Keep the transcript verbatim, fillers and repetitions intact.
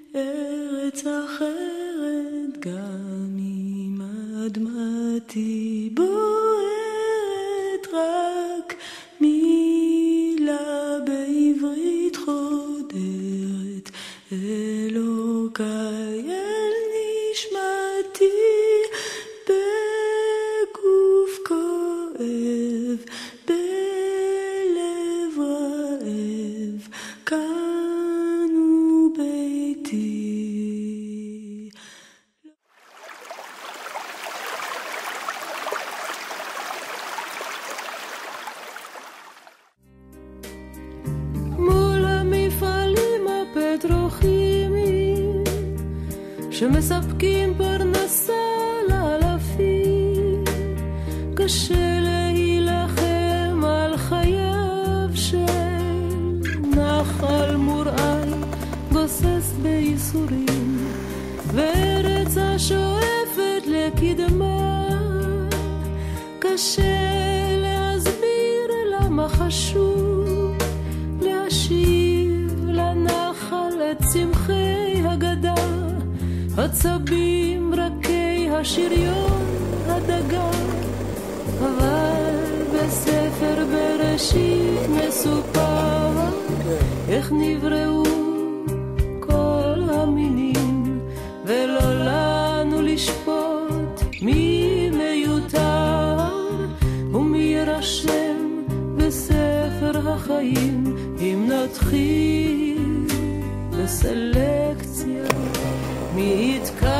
ארץ אחרת, גם אם אדמתי בוערת, רק מילה בעברית חודרת, אלוקיי אל נשמתי, בגוף כואב, בלב רעב, כאן הוא ביתי. מול המפעלים הפטרוכימיים שמספקים פרנסה לאלפים, קשה להילחם על חייו של נחל מוראי גוסס בייסורים, וארץ השואפת לקדמה, קשה להסביר למה חשוב להשיב לנחל את צמחי הגדה, עצבים רקי השריון הדגה. אבל בספר בראשית מסופר איך נבראו כל המינים, ולא לנו לשפוט מי מיותר ומי יירשם בספר החיים, אם נתחיל בסלקציה מי יתקע